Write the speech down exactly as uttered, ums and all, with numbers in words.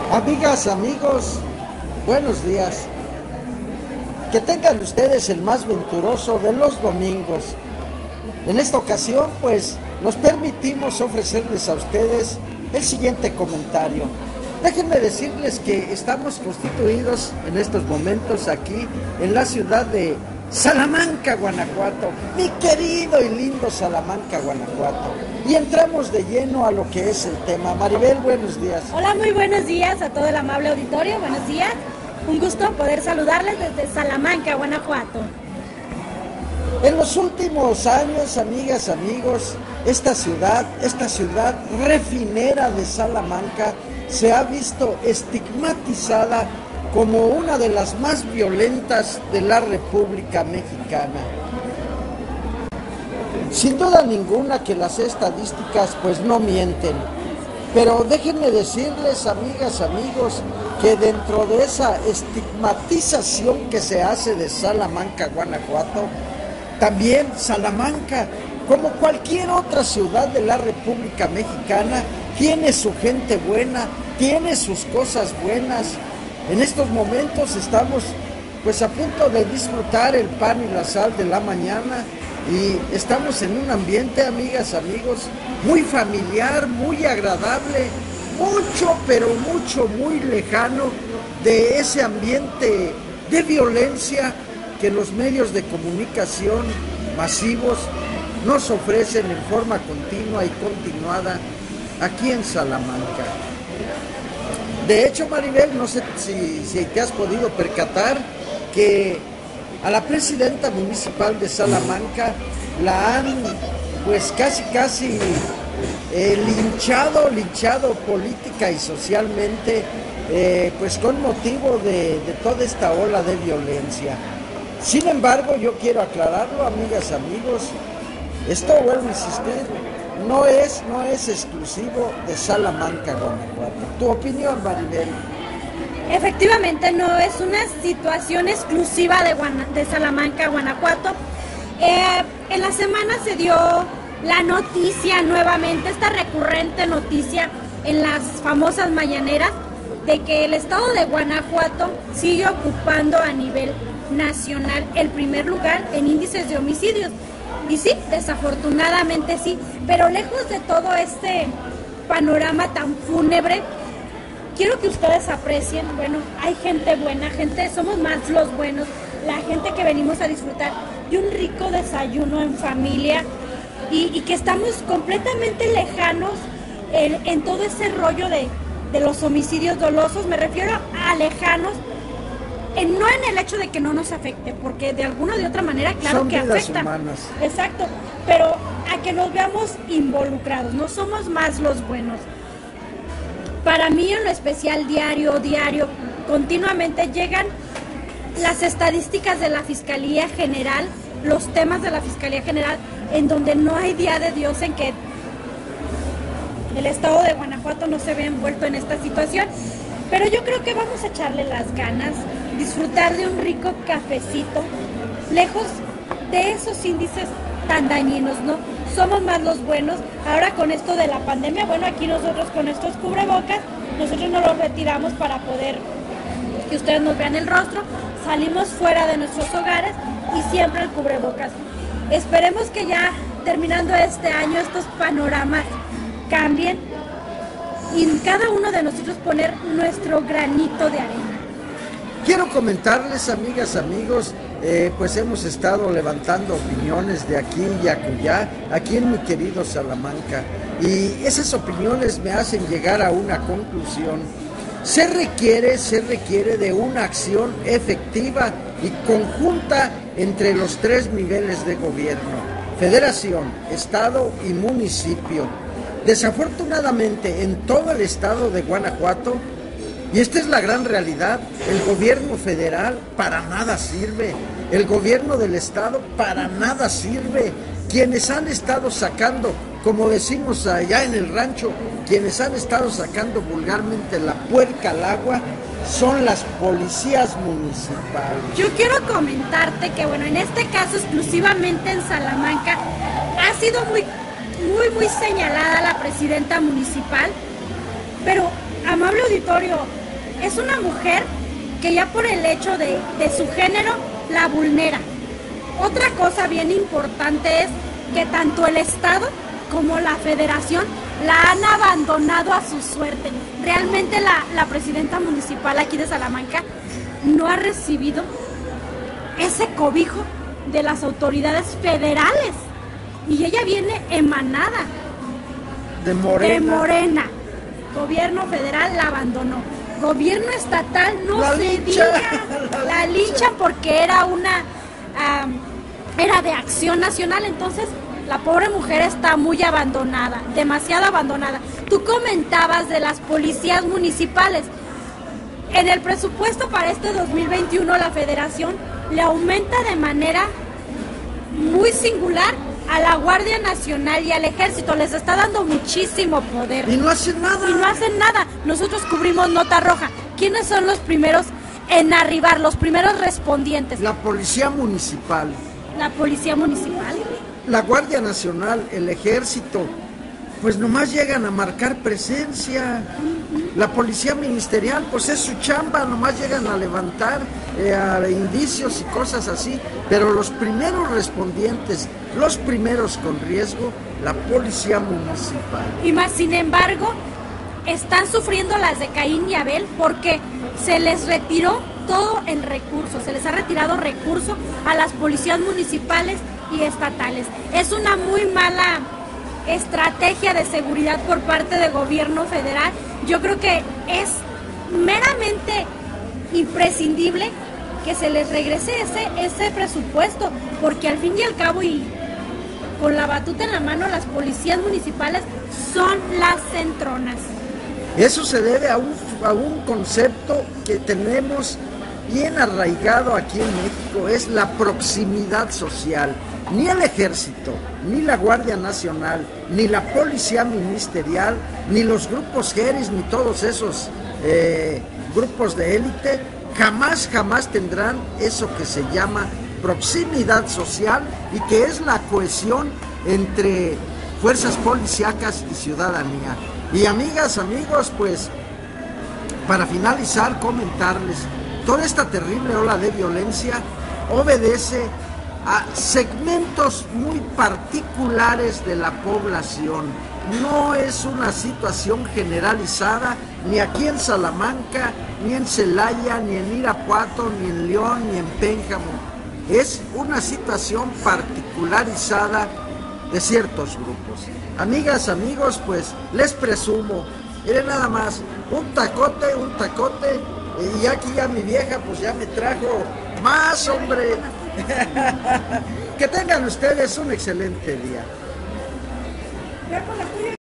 Amigas, amigos, buenos días. Que tengan ustedes el más venturoso de los domingos. En esta ocasión, pues, nos permitimos ofrecerles a ustedes el siguiente comentario. Déjenme decirles que estamos constituidos en estos momentos aquí en la ciudad de Salamanca, Guanajuato, mi querido y lindo Salamanca, Guanajuato. Y entramos de lleno a lo que es el tema. Maribel, buenos días. Hola, muy buenos días a todo el amable auditorio, buenos días. Un gusto poder saludarles desde Salamanca, Guanajuato. En los últimos años, amigas, amigos, esta ciudad, esta ciudad refinera de Salamanca se ha visto estigmatizada como una de las más violentas de la República Mexicana. Sin duda ninguna que las estadísticas pues no mienten, pero déjenme decirles, amigas, amigos, que dentro de esa estigmatización que se hace de Salamanca, Guanajuato, también Salamanca, como cualquier otra ciudad de la República Mexicana, tiene su gente buena, tiene sus cosas buenas. En estos momentos estamos pues a punto de disfrutar el pan y la sal de la mañana y estamos en un ambiente, amigas, amigos, muy familiar, muy agradable, mucho, pero mucho, muy lejano de ese ambiente de violencia que los medios de comunicación masivos nos ofrecen en forma continua y continuada aquí en Salamanca. De hecho, Maribel, no sé si, si te has podido percatar que a la presidenta municipal de Salamanca la han pues casi casi eh, linchado, linchado política y socialmente eh, pues con motivo de, de toda esta ola de violencia. Sin embargo, yo quiero aclararlo, amigas, amigos, esto, vuelvo a insistir, no es, no es exclusivo de Salamanca, Guanajuato. ¿Tu opinión, Maribel? Efectivamente, no es una situación exclusiva de, Guana, de Salamanca, Guanajuato. Eh, en la semana se dio la noticia nuevamente, esta recurrente noticia en las famosas mañaneras, de que el estado de Guanajuato sigue ocupando a nivel nacional el primer lugar en índices de homicidios. Y sí, desafortunadamente sí, pero lejos de todo este panorama tan fúnebre, quiero que ustedes aprecien, bueno, hay gente buena, gente, somos más los buenos, la gente que venimos a disfrutar de un rico desayuno en familia y, y que estamos completamente lejanos en, en todo ese rollo de, de los homicidios dolosos, me refiero a lejanos, en, no en el hecho de que no nos afecte, porque de alguna o de otra manera, claro Son que vidas afecta. humanas. Exacto, pero a que nos veamos involucrados, no somos más los buenos. Para mí en lo especial diario, diario, continuamente llegan las estadísticas de la Fiscalía General, los temas de la Fiscalía General, en donde no hay día de Dios en que el estado de Guanajuato no se vea envuelto en esta situación. Pero yo creo que vamos a echarle las ganas, disfrutar de un rico cafecito, lejos de esos índices tan dañinos, ¿no? Somos más los buenos. Ahora con esto de la pandemia, bueno, aquí nosotros con estos cubrebocas, nosotros nos los retiramos para poder que ustedes nos vean el rostro, salimos fuera de nuestros hogares y siempre el cubrebocas. Esperemos que ya terminando este año estos panoramas cambien y cada uno de nosotros poner nuestro granito de arena. Quiero comentarles, amigas, amigos, eh, pues hemos estado levantando opiniones de aquí y acullá, aquí en mi querido Salamanca, y esas opiniones me hacen llegar a una conclusión. Se requiere, se requiere de una acción efectiva y conjunta entre los tres niveles de gobierno, federación, estado y municipio. Desafortunadamente, en todo el estado de Guanajuato, y esta es la gran realidad, el gobierno federal para nada sirve, el gobierno del estado para nada sirve. Quienes han estado sacando, como decimos allá en el rancho, quienes han estado sacando vulgarmente la puerca al agua, son las policías municipales. Yo quiero comentarte que, bueno, en este caso exclusivamente en Salamanca, ha sido muy, muy, muy señalada la presidenta municipal, pero amable auditorio, es una mujer que ya por el hecho de, de su género la vulnera. Otra cosa bien importante es que tanto el Estado como la Federación la han abandonado a su suerte. Realmente la, la presidenta municipal aquí de Salamanca no ha recibido ese cobijo de las autoridades federales y ella viene emanada de Morena. De Morena. Gobierno federal la abandonó. Gobierno estatal no la se lincha, diga. La, la linchan porque era una um, era de Acción Nacional, entonces la pobre mujer está muy abandonada, demasiado abandonada. Tú comentabas de las policías municipales. En el presupuesto para este dos mil veintiuno la Federación le aumenta de manera muy singular a la Guardia Nacional y al Ejército, les está dando muchísimo poder. Y no hacen nada. Y no hacen nada. Nosotros cubrimos nota roja. ¿Quiénes son los primeros en arribar, los primeros respondientes? La Policía Municipal. La Policía Municipal. La Guardia Nacional, el Ejército, pues nomás llegan a marcar presencia. La Policía Ministerial, pues es su chamba, nomás llegan a levantar eh, a indicios y cosas así. Pero los primeros respondientes, los primeros con riesgo, la Policía Municipal. Y más, sin embargo, están sufriendo las de Caín y Abel porque se les retiró todo el recurso, se les ha retirado recurso a las policías municipales y estatales. Es una muy mala estrategia de seguridad por parte del gobierno federal. Yo creo que es meramente imprescindible que se les regrese ese, ese presupuesto, porque al fin y al cabo, y con la batuta en la mano, las policías municipales son las centronas. Eso se debe a un, a un concepto que tenemos bien arraigado aquí en México, es la proximidad social. Ni el Ejército, ni la Guardia Nacional, ni la Policía Ministerial, ni los grupos Geris, ni todos esos eh, grupos de élite, jamás, jamás tendrán eso que se llama proximidad social y que es la cohesión entre fuerzas policíacas y ciudadanía. Y amigas, amigos, pues para finalizar, comentarles, toda esta terrible ola de violencia obedece a segmentos muy particulares de la población. No es una situación generalizada ni aquí en Salamanca, ni en Celaya, ni en Irapuato, ni en León, ni en Pénjamo. Es una situación particularizada de ciertos grupos. Amigas, amigos, pues les presumo, miren nada más, un tacote, un tacote, y aquí ya mi vieja pues ya me trajo más, hombre. Que tengan ustedes un excelente día.